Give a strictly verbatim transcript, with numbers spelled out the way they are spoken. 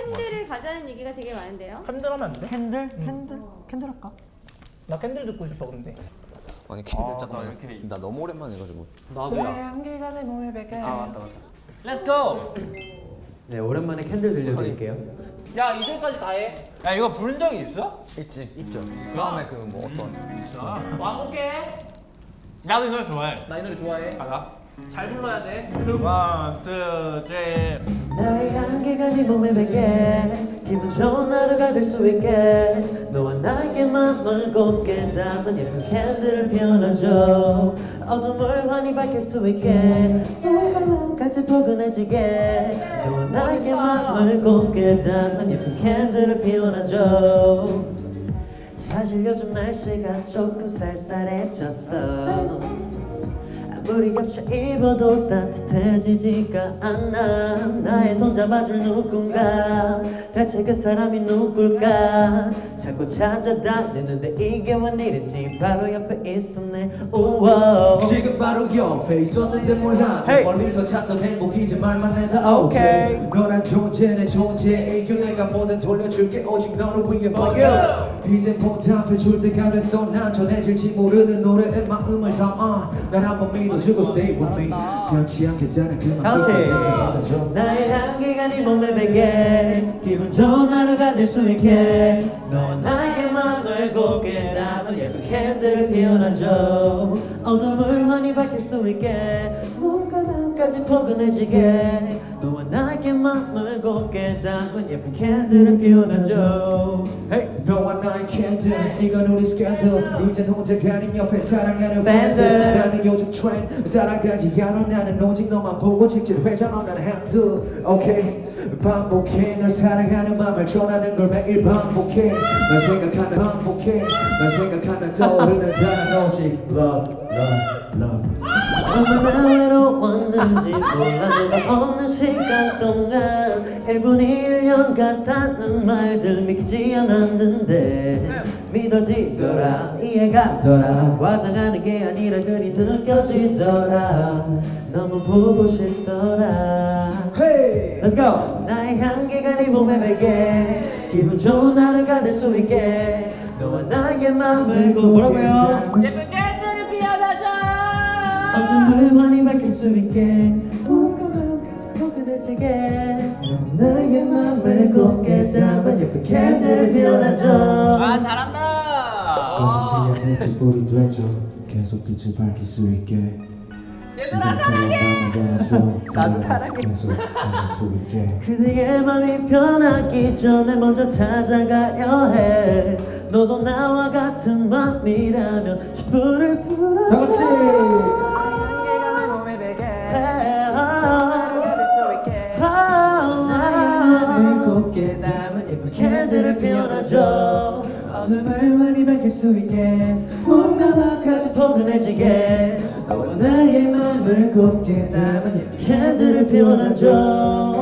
캔들을 가자는 얘기가 되게 많은데요. 캔들 하면 안 돼? 캔들? 응. 캔들? 캔들 할까? 나 캔들 듣고 싶어 근데. 아니 캔들 아, 잠깐만. 나 이렇게 나 너무 오랜만에 해가지고. 나도야. 향기가 내 몸에 배게. 아 맞다 맞다. Let's go. 네, 오랜만에 캔들 들려드릴게요. 야 이 절까지 다 해. 야 이거 부른 적이 있어? 있지. 있죠. 다음에 그 뭐 어떤. 완곡해. 나도 이 노래 좋아해. 나 이 노래 좋아해. 가자. 잘 불러야 돼. One, two, three. 나의 향기가 네 몸에 배게 기분 좋은 하루가 될 수 있게 너와 나에게 맘을 곱게 담은 예쁜 캔들을 피워놔줘 어둠을 환히 밝힐 수 있게 뭔가 마음까지 포근해지게 너와 나에게 맘을 곱게 담은 예쁜 캔들을 피워놔줘 사실 요즘 날씨가 조금 쌀쌀해졌어 아무리 겹쳐 입어도 따뜻해지지가 않아 나의 손 잡아줄 누군가 대체 그 사람이 누굴까 자꾸 찾아다니는데 이게 웬일인지 바로 옆에 있었네 우와 지금 바로 옆에 있었는데 몰라 hey. 멀리서 찾던 행복이지 말만 해도 오케이 okay. 너란 존재 내 존재 이겨 내가 뭐든 돌려줄게 오직 너를 위해 for you 이제 보답해줄 때가 됐어 난 전해질지 모르는 노래에 마음을 담아 난 한번 믿어주고 stay with me 변치 않겠다는 그만 그렇지 나의 향기가 네 몸에 배게 기분 좋은 하루가 될 수 있게 너와 나에게 맘을 곱게 담은 예쁜 캔들을 피워놔줘 어둠을 환히 밝힐 수 있게 뭔가 마음까지 포근해지게 너와 나에게 맘을 곱게 담은 예쁜 캔들을 피워놔줘 hey. 너와 나의 캔들 이건 우리 스캔들 이젠 혼자가 아닌 옆에 사랑하는 팬들 나는 요즘 트렌드 따라가지 않아 나는 오직 너만 보고 직질 회전하는 나는 핸들 오케이 반복해 널 사랑하는 맘을 전하는 걸 매일 반복해 널 생각하면 반복해 널 생각하면 떠오르는 단어 오직 love love love 얼마나 외로웠는지 몰라 너가 없는 시간 동안 일 분이 일 년 같다는 말들 믿기지 않았는데 믿어지더라 이해가더라 과장하는 게 아니라 그리 느껴지더라 너무 보고 싶더라 hey. Let's go! 나의 향기가 네 몸에 배게 기분 좋은 하루가 될 수 있게 너와 나의 맘을 뭐라고요? 예쁜 캔들을 피워놔줘. 어둠을 환히 밝힐 수 있게 뭔가 마음까지 포근해지게 나의 맘을 곱게 담은 예쁜 캔들을 피워놔줘 아 잘한다. 거짓이 내 촛불이 되죠 계속 빛을 밝힐 수 있게 얘들아 사랑해. 나도 사랑해 계속 밝힐 수 있게 그대의 맘이 변하기 전에 먼저 찾아가려 해 너도 나와 같은 맘이라면 촛불을 불어줘 다같이 향기가 내 몸에 배게 하루가 될 수 있게 나의 맘을 곱게 담은 예쁜 캔들을 피워놔줘 어둠을 많이 밝힐 수 있게 뭔가 마음까지 포근해지게 너와 나의 맘을 곱게 담은 예쁜 캔들을 피워놔줘